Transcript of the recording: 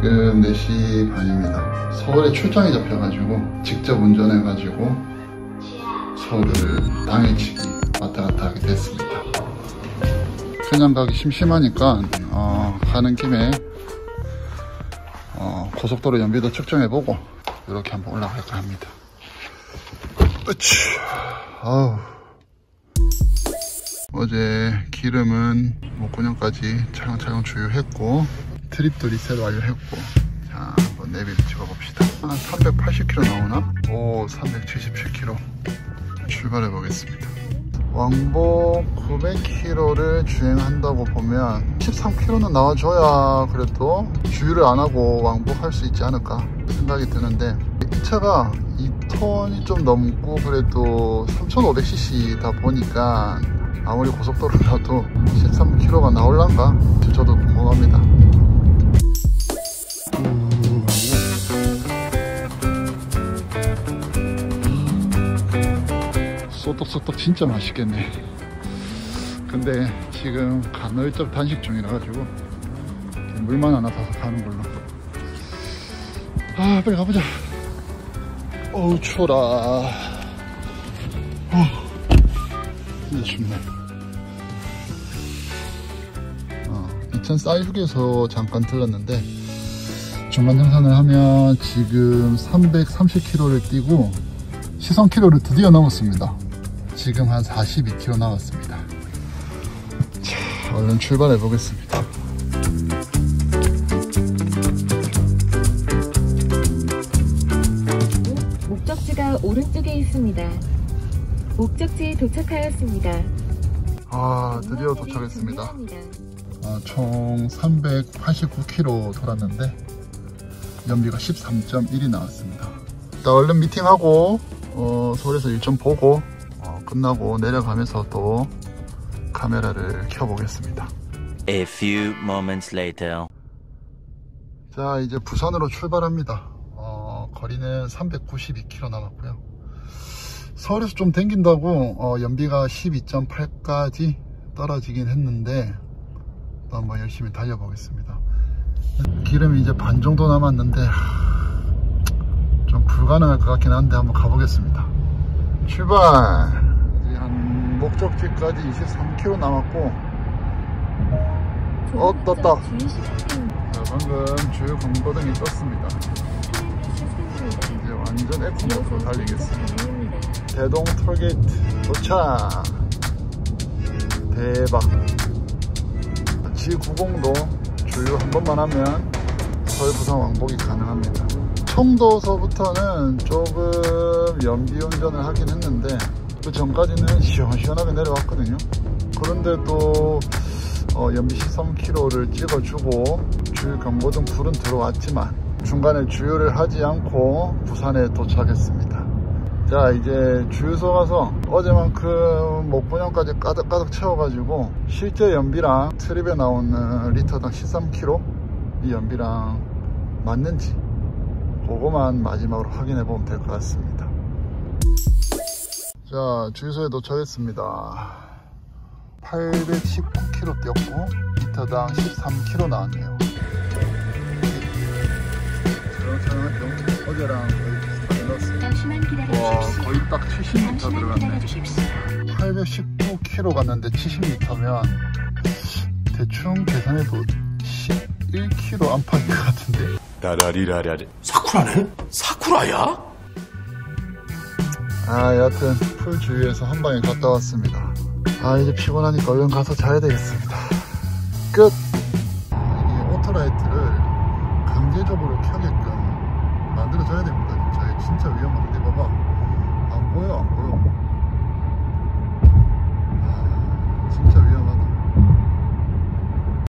지금 4시 반입니다. 서울에 출장이 잡혀가지고 직접 운전해가지고 서울을 당일치기 왔다 갔다 하게 됐습니다. 그냥 가기 심심하니까 가는 김에 고속도로 연비도 측정해보고 이렇게 한번 올라갈까 합니다. 으치. 아우. 어제 기름은 목구녕까지 차량차량 주유했고 트립도 리셋 완료했고, 자 한번 내비를 찍어봅시다. 한 380km 나오나? 오, 377km. 출발해 보겠습니다. 왕복 900km를 주행한다고 보면 13km는 나와줘야 그래도 주유를 안 하고 왕복할 수 있지 않을까 생각이 드는데, 이 차가 2톤이 좀 넘고 그래도 3500cc다 보니까 아무리 고속도로라도 13km가 나올란가 저도 궁금합니다. 쏘떡쏘떡 진짜 맛있겠네. 근데 지금 간헐적 단식 중이라 가지고 물만 하나 사서 가는 걸로. 아, 빨리 가보자. 어우 추워라. 진짜 춥네. 이천 쌀휴게소 잠깐 들렀는데 중간 정산을 하면 지금 330km를 뛰고 시속 킬로를 드디어 넘었습니다. 지금 한 42km 나왔습니다. 자, 얼른 출발해 보겠습니다. 목적지가 오른쪽에 있습니다. 목적지에 도착하였습니다. 아, 드디어 도착했습니다. 총 389km 돌았는데 연비가 13.1이 나왔습니다. 일단 얼른 미팅하고 서울에서 일 좀 보고 끝나고 내려가면서 또 카메라를 켜보겠습니다. A few moments later. 자, 이제 부산으로 출발합니다. 거리는 392km 남았고요. 서울에서 좀 댕긴다고 연비가 12.8까지 떨어지긴 했는데 또 한번 열심히 달려보겠습니다. 기름이 이제 반 정도 남았는데 좀 불가능할 것 같긴 한데 한번 가보겠습니다. 출발! 이제 한 목적지까지 23km 남았고 떴다. 자, 방금 주유 경보등이 떴습니다. 이제 완전 에코모드로 달리겠습니다. 대동 톨게이트 도착! 대박! G90도 주유 한 번만 하면 서울 부산 왕복이 가능합니다. 청도서부터는 조금 연비 운전을 하긴 했는데 그 전까지는 시원시원하게 내려왔거든요. 그런데도 연비 13km를 찍어주고 주유 경보등 불은 들어왔지만 중간에 주유를 하지 않고 부산에 도착했습니다. 자, 이제 주유소 가서 어제만큼 목구녕까지 가득가득 채워가지고 실제 연비랑 트립에 나오는 리터당 13km 이 연비랑 맞는지 그거만 마지막으로 확인해 보면 될 것 같습니다. 자, 주유소에 도착했습니다. 819km 뛰었고 리터당 13km 나왔네요. 저는 어제랑 거의 비슷하게 넣었습니다. 와, 거의 딱 70m 들어갔네. 819km 갔는데 70m면 대충 계산해도 11km 안팎인 것 같은데. 라라리라라리. 사쿠라네? 사쿠라야? 여하튼 풀 주유해서 한 방에 갔다 왔습니다. 이제 피곤하니까 얼른 가서 자야 되겠습니다. 끝! 이 오토라이트를 강제적으로 켜게끔 만들어줘야 됩니다. 진짜 위험한데 봐봐.